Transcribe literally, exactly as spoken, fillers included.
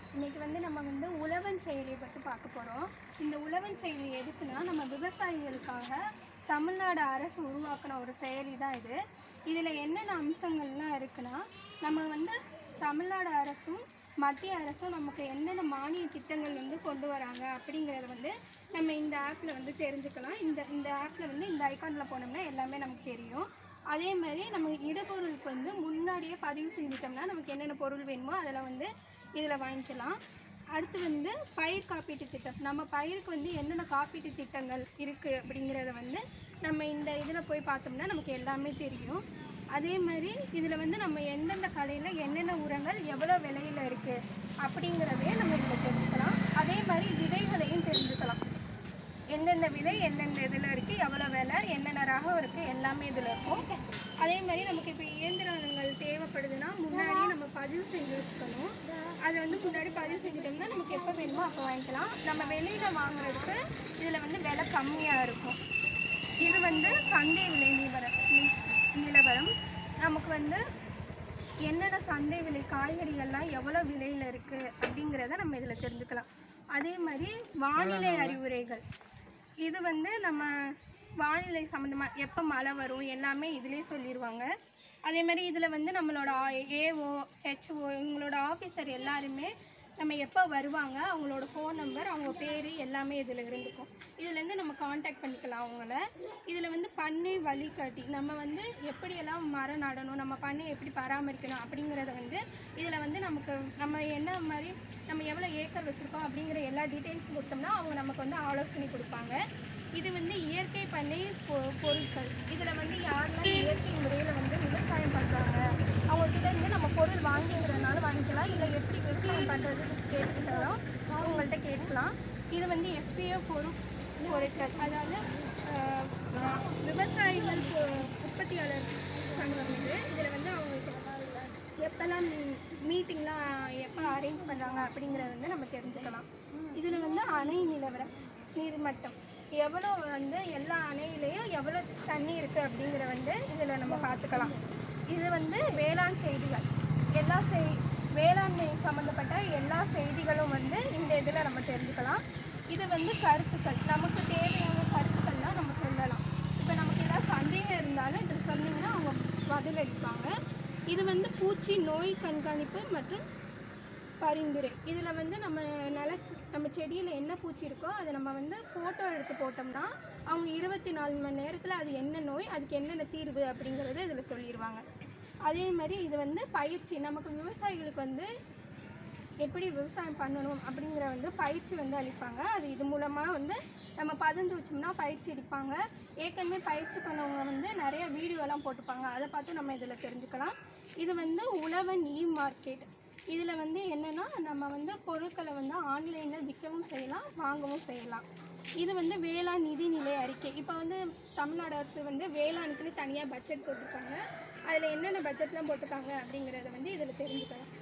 இன்றைக்கி வந்து நம்ம வந்து உழவன் செயலியை பற்றி பார்க்க போகிறோம். இந்த உழவன் செயலி எதுக்குன்னா, நம்ம விவசாயிகளுக்காக தமிழ்நாடு அரசு உருவாக்கின ஒரு செயலி தான் இது. இதில் என்னென்ன அம்சங்கள்லாம் இருக்குன்னா, நம்ம வந்து தமிழ்நாடு அரசும் மத்திய அரசும் நமக்கு என்னென்ன மானிய திட்டங்கள் வந்து கொண்டு வராங்க அப்படிங்கிறத வந்து நம்ம இந்த ஆப்பில் வந்து தெரிஞ்சுக்கலாம். இந்த இந்த ஆப்பில் வந்து இந்த ஐக்கானில் போனோம்னா எல்லாமே நமக்கு தெரியும். அதே மாதிரி நம்ம இடுபொருளுக்கு வந்து முன்னாடியே பதிவு செஞ்சிட்டோம்னா நமக்கு என்னென்ன பொருள் வேணுமோ அதில் வந்து இதில் வாங்கிக்கலாம். அடுத்து வந்து பயிர் காப்பீட்டு திட்டம், நம்ம பயிருக்கு வந்து என்னென்ன காப்பீட்டு திட்டங்கள் இருக்குது அப்படிங்கிறத வந்து நம்ம இந்த இதில் போய் பார்த்தோம்னா நமக்கு எல்லாமே தெரியும். அதே மாதிரி இதில் வந்து நம்ம எந்தெந்த கடையில் என்னென்ன உரங்கள் எவ்வளோ விலையில் இருக்குது அப்படிங்கிறதையே நம்ம இதில் தெரிஞ்சுக்கலாம். அதே மாதிரி விதைகளையும் தெரிஞ்சுக்கலாம். எந்தெந்த விதை எந்தெந்த இதில் இருக்குது, எவ்வளோ விலை, என்னென்ன ரகம் இருக்குது, எல்லாமே இதில் இருக்கும். அதே மாதிரி நமக்கு இப்போ இயந்திரங்கள் தேவைப்படுதுன்னா முன்னாடியே நம்ம பதிவு செஞ்சு வச்சுக்கணும். அதை வந்து முன்னாடி பதிவு செஞ்சுட்டோம்னா நமக்கு எப்போ வேணுமோ அப்போ வாங்கிக்கலாம். நம்ம வெளியில் வாங்குறதுக்கு இதில் வந்து விலை கம்மியாக இருக்கும். இது வந்து சந்தை விலை நிலவரம் நிலவரம் நமக்கு வந்து என்னென்ன சந்தை விலை காய்கறிகள்லாம் எவ்வளோ விலையில் இருக்குது அப்படிங்கிறத நம்ம இதில் தெரிஞ்சுக்கலாம். அதே மாதிரி வானிலை அறிவுரைகள், இது வந்து நம்ம வானிலை சம்மந்தமாக எப்போ மழை வரும் எல்லாமே இதிலே சொல்லிடுவாங்க. அதே மாதிரி இதில் வந்து நம்மளோட ஏஓ ஹெச்ஓ இவங்களோட ஆஃபீஸர் எல்லாருமே நம்ம எப்போ வருவாங்க, அவங்களோட ஃபோன் நம்பர், அவங்க பேர் எல்லாமே இதில் இருந்துக்கும். இதுலேருந்து நம்ம காண்டாக்ட் பண்ணிக்கலாம் அவங்கள. இதில் வந்து பண்ணை வழிகாட்டி, நம்ம வந்து எப்படியெல்லாம் மரம் நடணும், நம்ம பண்ணை எப்படி பராமரிக்கணும் அப்படிங்கிறத வந்து இதில் வந்து நமக்கு நம்ம என்ன மாதிரி நம்ம எவ்வளோ ஏக்கர் வச்சுருக்கோம் அப்படிங்கிற எல்லா டீட்டெயில்ஸும் கொடுத்தோம்னா அவங்க நமக்கு வந்து ஆலோசனை கொடுப்பாங்க. இது வந்து இயற்கை பண்ணை பொ பொருட்கள் இதில் வந்து யாரெல்லாம் இயற்கை முறையில் வந்து விவசாயம் பண்ணுறாங்க அவங்கக்கிட்ட இருந்து நம்ம பொருள் வாங்கிங்கிறதுனால வாங்கிக்கலாம், இல்லை எப்படி விவசாயம் பண்ணுறது கேட்டுக்கிட்டாலும் அவங்கள்ட்ட கேட்கலாம். இது வந்து எஃபிஓ பொரு பொருட்கள், அதாவது விவசாயிகள் உற்பத்தியாளர் சங்கம். இது இதில் வந்து அவங்களுக்கு எப்போல்லாம் மீட்டிங்லாம் எப்போ அரேஞ்ச் பண்ணுறாங்க அப்படிங்கிறத வந்து நம்ம தெரிஞ்சுக்கலாம். இதில் வந்து அணை நிலவரம், நீர்மட்டம் எவ்வளோ வந்து எல்லா அணையிலையும் எவ்வளோ தண்ணி இருக்குது அப்படிங்கிற வந்து இதில் நம்ம பார்த்துக்கலாம். இது வந்து வேளாண் செய்திகள், எல்லா செய் வேளாண்மை சம்மந்தப்பட்ட எல்லா செய்திகளும் வந்து இந்த இதில் நம்ம தெரிஞ்சுக்கலாம். இது வந்து கருத்துக்கள், நமக்கு தேவையான கருத்துக்கள்லாம் நம்ம சொல்லலாம். இப்போ நமக்கு ஏதாவது சந்தேகம் இருந்தாலும் இதில் சொன்னிங்கன்னா அவங்க பதிலளிப்பாங்க. இது வந்து பூச்சி நோய் கண்காணிப்பு மற்றும் பரிந்துரை, இதில் வந்து நம்ம நில நம்ம செடியில் என்ன பூச்சி இருக்கோ அதை நம்ம வந்து ஃபோட்டோ எடுத்து போட்டோம்னா அவங்க இருபத்தி நாலு மணி நேரத்தில் அது என்ன நோய், அதுக்கு என்னென்ன தீர்வு அப்படிங்கிறத இதில் சொல்லிடுவாங்க. அதே மாதிரி இது வந்து பயிற்சி, நமக்கு விவசாயிகளுக்கு வந்து எப்படி விவசாயம் பண்ணணும் அப்படிங்கிற வந்து பயிற்சி வந்து அளிப்பாங்க. அது இது மூலமாக வந்து நம்ம பதந்து வச்சோம்னா பயிற்சி அளிப்பாங்க. ஏற்கனவே பயிற்சி பண்ணவங்க வந்து நிறைய வீடியோலாம் போட்டுப்பாங்க, அதை பார்த்து நம்ம இதில் தெரிஞ்சுக்கலாம். இது வந்து உழவன் இ மார்க்கெட், இதில் வந்து என்னென்னா நம்ம வந்து பொருட்களை வந்து ஆன்லைனில் விற்கவும் செய்யலாம், வாங்கவும் செய்யலாம். இது வந்து வேளாண் நிதிநிலை அறிக்கை, இப்போ வந்து தமிழ்நாடு அரசு வந்து வேளாண்குன்னு தனியாக பட்ஜெட் போட்டிருக்காங்க, அதில் என்னென்ன பட்ஜெட்லாம் போட்டிருக்காங்க அப்படிங்கிறத வந்து இதில் தெரிஞ்சுக்கலாம்.